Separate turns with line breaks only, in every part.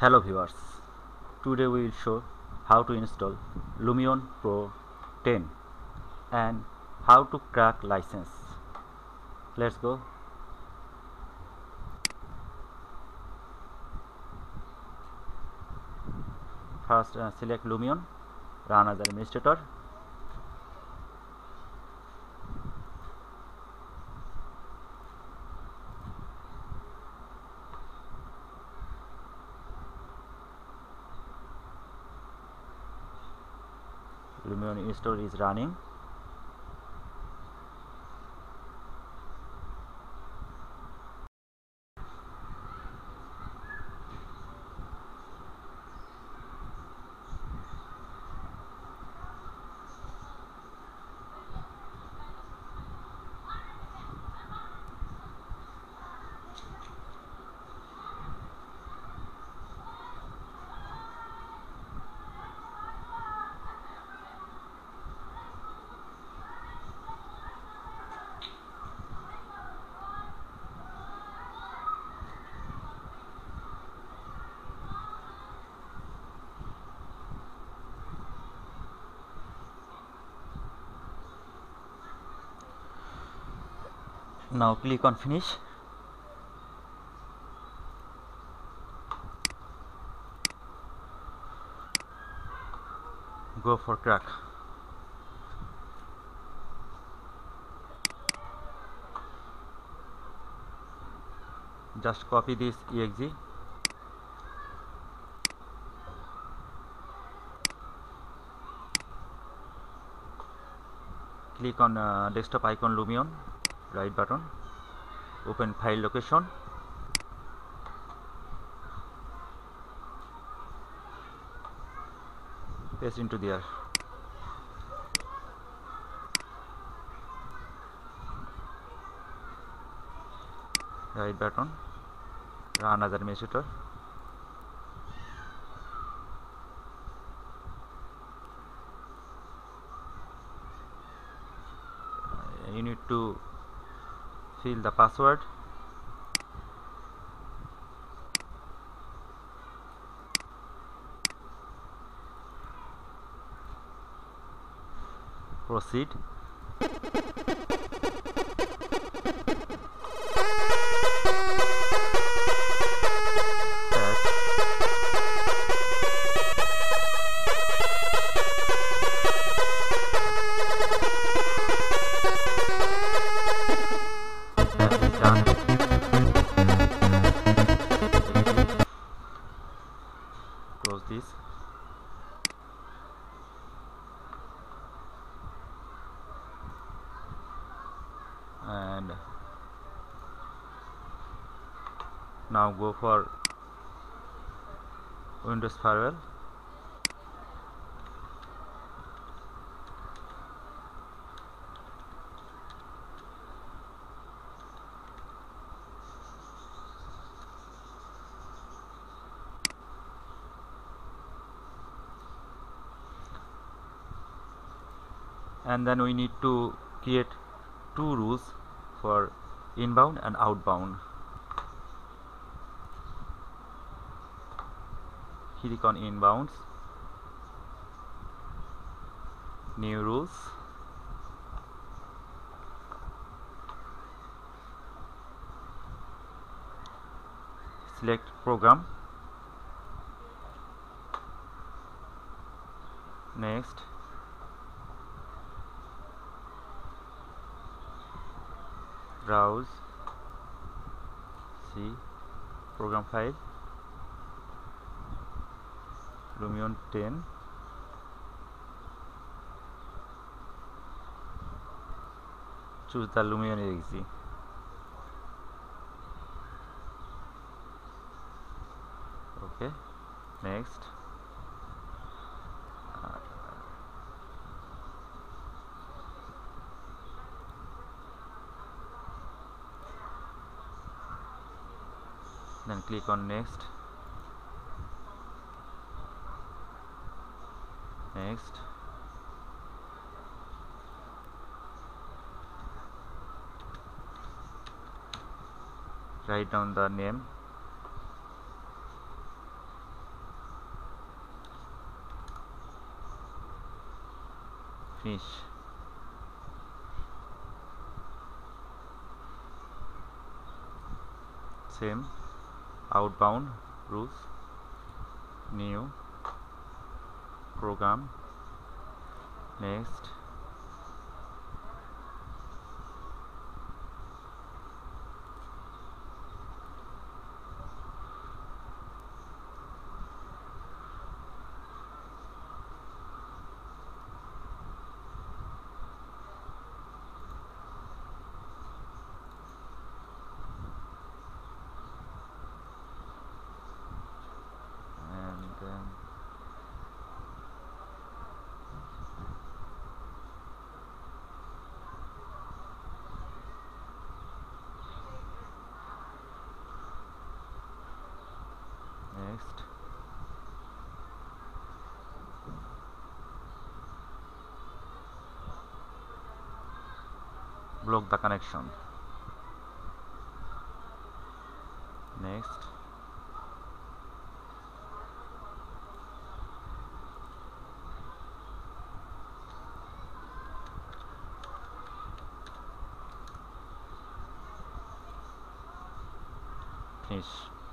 Hello viewers, today we will show how to install Lumion Pro 10 and how to crack license. Let's go. First select Lumion, run as administrator. Lumion install is running. Now click on finish. Go for crack. Just copy this exe. Click on desktop icon Lumion, right button, open file location, paste into there. Right button, run as administrator. You need to fill the password. Proceed. Done. Close this. And now go for Windows Firewall. And then we need to create two rules for inbound and outbound. Click on inbounds, new rules, select program, next, browse, see program file, Lumion 10, choose the Lumion exe. Okay, next, then click on next, next, write down the name, finish. Same outbound rules, new program, next. And then next. Block the connection. Next. Finish.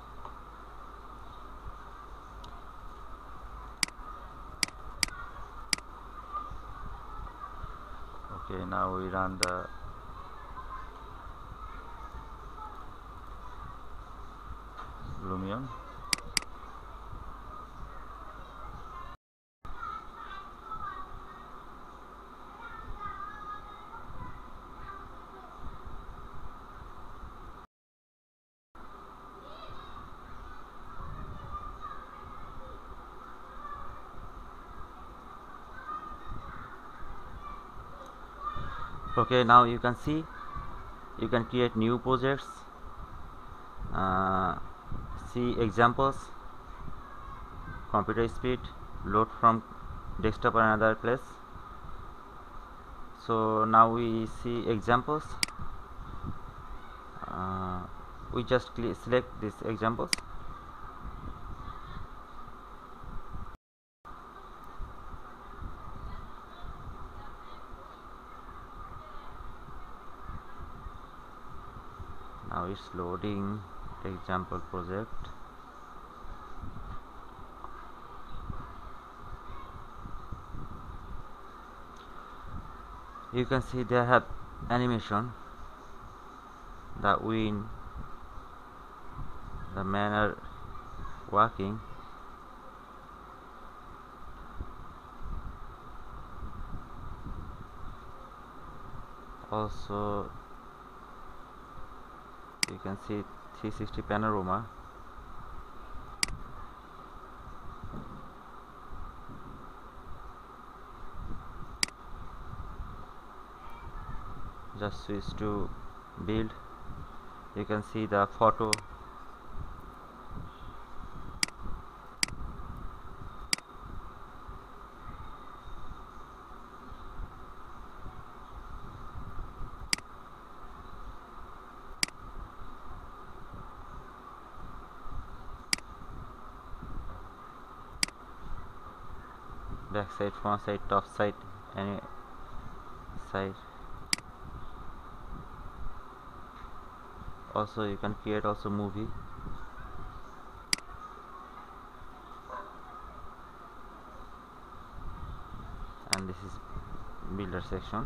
Okay, now we run the Lumion. Okay, now you can see you can create new projects, see examples, computer speed, load from desktop or another place. So now we see examples. We just select these examples. Now it's loading example project. You can see they have animation, the wind, the manner walking. Also you can see 360 panorama. Just switch to build. You can see the photo. Back side, front side, top side, any side. Also you can create also movie. And this is builder section.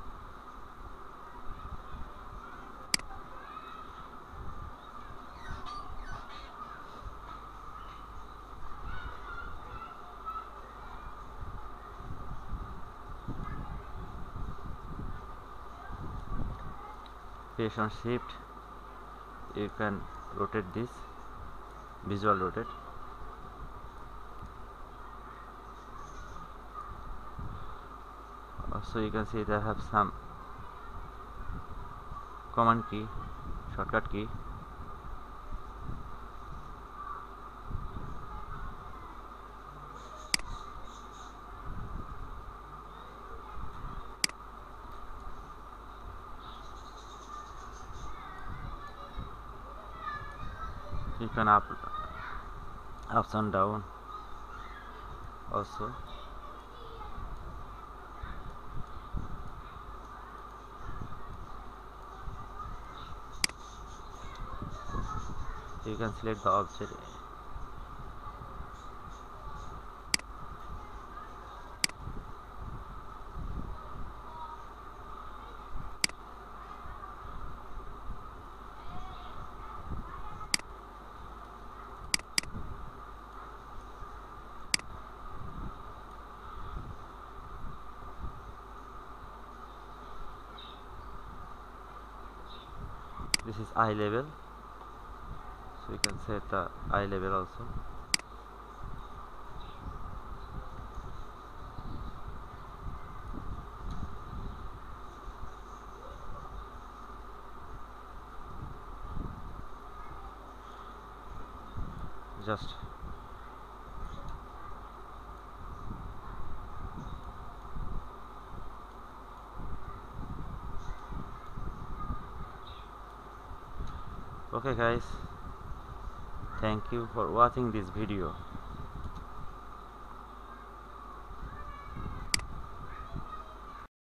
Press on shift, you can rotate this, visual rotate. Also you can see they have some command key, shortcut key. You can up and down also. you can select the object. This is eye level, so you can set the eye level also. Just okay guys, thank you for watching this video.